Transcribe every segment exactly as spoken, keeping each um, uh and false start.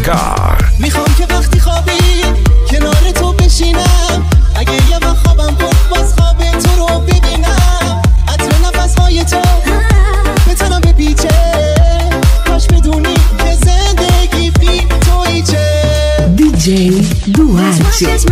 car. میخوام که وقتی خوابی کنار تو بشینم، اگه یه وقت خوابم برد باز خواب تو رو ببینم، عطر نفسهای تو بتونم بپیچه، کاش بدونی که زندگی بی تویی چه. دیجی دوارت.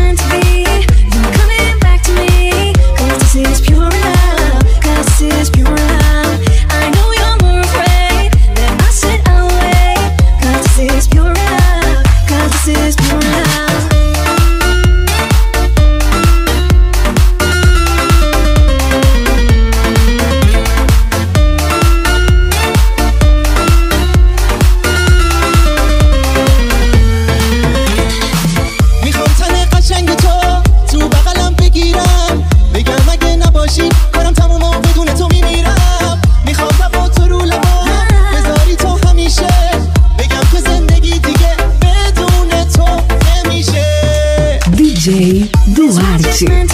دیجی دوارت.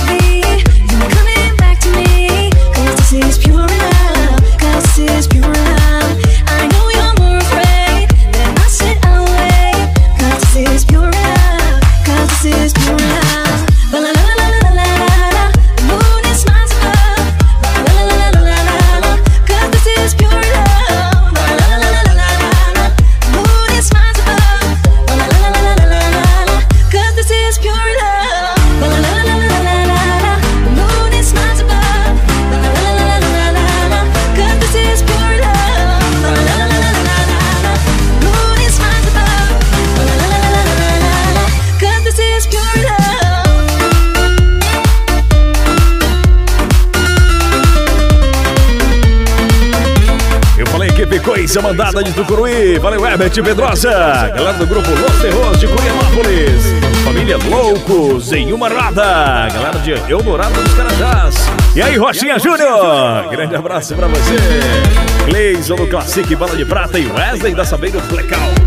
Coisa mandada de Tucuruí. Valeu, Herbert Pedrosa. Galera do grupo Los Terros de Curionópolis. Família Loucos em Umarada. Galera de Eldorado dos Carajás. E aí, Rochinha Júnior. Grande abraço pra você. Cleison do Classic Bala de Prata e Wesley da Sabeiro Blackout.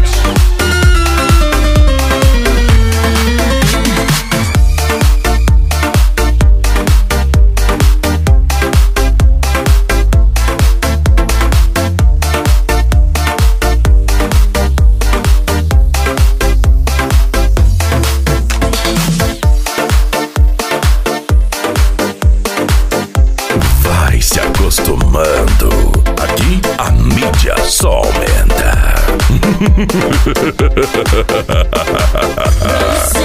Aqui a mídia só aumenta.